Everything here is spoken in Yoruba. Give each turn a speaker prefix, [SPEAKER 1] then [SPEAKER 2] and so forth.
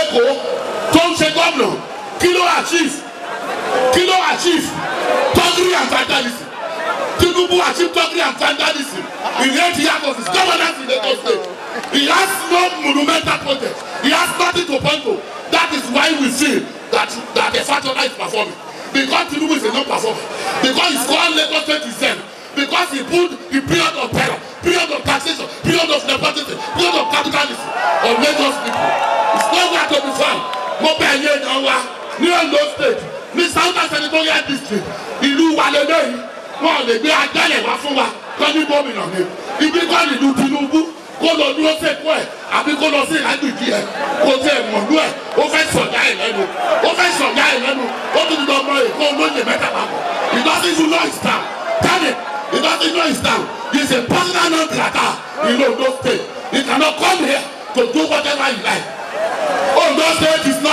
[SPEAKER 1] lẹ́kọ̀ọ́ tó ń ṣe gómìnà kí ló achieve thuggery and vandalism. Tinubu achieved thuggery and vandalism in 8 years of his governance in Lagos State. He has no monumental project. He has nothing to point to. That is why we see that the Fatona is performing. Because Tinubu is a non-performer. Because he's called Lagos State itself. Because he put the period of terror, period of taxation, period of nepotism, period of capitalism on Lagos people. It's nowhere to be found. Mo bẹ̀ yẹn yan wa ní Ondo State ní Southern Senatorial District ìlú wa lélẹ́yìn wọn lè gbé agbálẹ̀ wá fún wa kọ́ ní gómìnà ni ibi kọ́ nílùú Tinubu kó lọ dúró sẹ́kọ̀ọ́ ẹ̀ àbí kó lọ sí ìrágbìjì ẹ̀ kó tẹ̀ mọ̀lú ẹ̀ ó fẹ́ sọ̀yà ẹ̀ lẹ́nu ó tún lọ mọ èkó olóyè mẹ́ta papọ̀ he doesn't even know his town tẹ́lẹ̀ he doesn't know his town he is a personal non-grata in Ondo State he cannot come here to do whatever he like. Ondo State is not